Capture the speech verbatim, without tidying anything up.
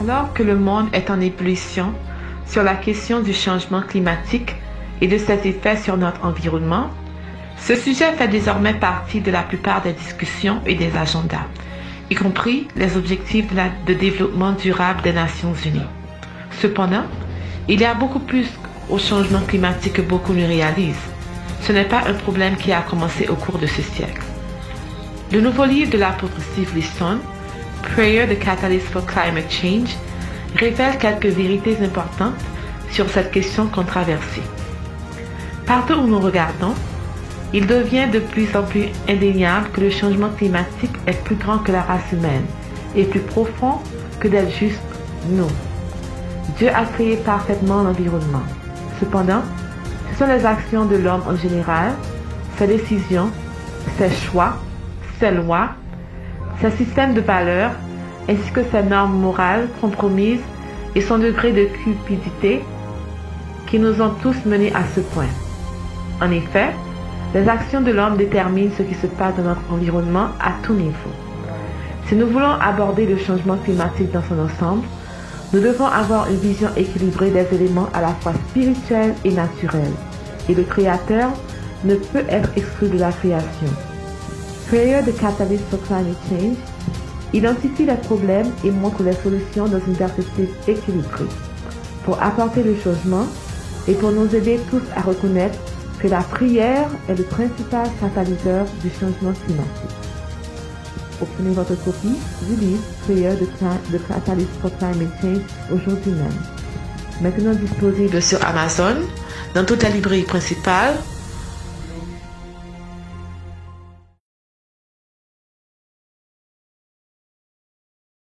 Alors que le monde est en ébullition sur la question du changement climatique et de ses effets sur notre environnement, ce sujet fait désormais partie de la plupart des discussions et des agendas, y compris les objectifs de, la, de développement durable des Nations Unies. Cependant, il y a beaucoup plus au changement climatique que beaucoup ne réalisent. Ce n'est pas un problème qui a commencé au cours de ce siècle. Le nouveau livre de l'apôtre Steve Liston, Prayer, the Catalyst for Climate Change, révèle quelques vérités importantes sur cette question controversée. Partout où nous regardons, il devient de plus en plus indéniable que le changement climatique est plus grand que la race humaine et plus profond que d'être juste nous. Dieu a créé parfaitement l'environnement. Cependant, ce sont les actions de l'homme en général, ses décisions, ses choix, ses lois, ses systèmes de valeurs, ainsi que ses normes morales compromises et son degré de cupidité qui nous ont tous menés à ce point. En effet, les actions de l'homme déterminent ce qui se passe dans notre environnement à tout niveau. Si nous voulons aborder le changement climatique dans son ensemble, nous devons avoir une vision équilibrée des éléments à la fois spirituels et naturels, et le Créateur ne peut être exclu de la création. Prayer, the Catalyst for Climate Change identifie les problèmes et montre les solutions dans une perspective équilibrée, pour apporter le changement et pour nous aider tous à reconnaître que la prière est le principal catalyseur du changement climatique. Obtenez votre copie du livre Prayer, the Catalyst for Climate Change aujourd'hui même. Maintenant disponible sur Amazon, dans toutes les librairies principales